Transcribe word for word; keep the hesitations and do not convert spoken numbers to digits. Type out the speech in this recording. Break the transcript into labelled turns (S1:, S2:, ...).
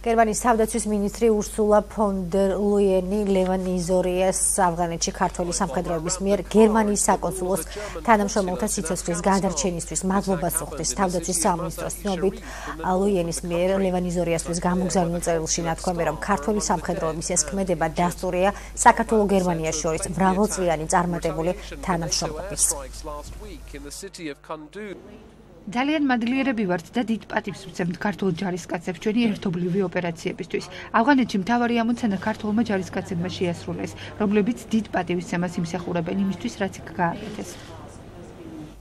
S1: გერმანიის თავდაცვის მინისტრი ურსულა ფონ დერ ლუიენი ლევან იზორიას ავღანეთში ქართველი სამხედროების მიერ გერმანიის საკონსულოს თანამშრომელთა სიცოცხლის გადარჩენისთვის მადლობას უხდის. თავდაცვის სამინისტროს ცნობით ლუიენის მიერ ლევან იზორიასთვის გამოგზავნილ წერილში ნათქვამი, რომ ქართველი სამხედროების ეს ქმედება დასტურია საქართველოს გერმანიას შორის მრავალწლიანი წარმატებული თანამშრომლობის.
S2: ძალიან მადლიერები ვართ და დიდ პატივს ვცემთ ქართულ ჯარისკაცებს ჩვენი ერთობლივი ოპერაციებისთვის. ავღანეთში მთავარი ამოცანა ქართულმა ჯარისკაცებმა შეასრულეს, რომლებიც დიდ პატივისცემას იმსახურებენ იმისთვის, რაც იქ გააკეთეს.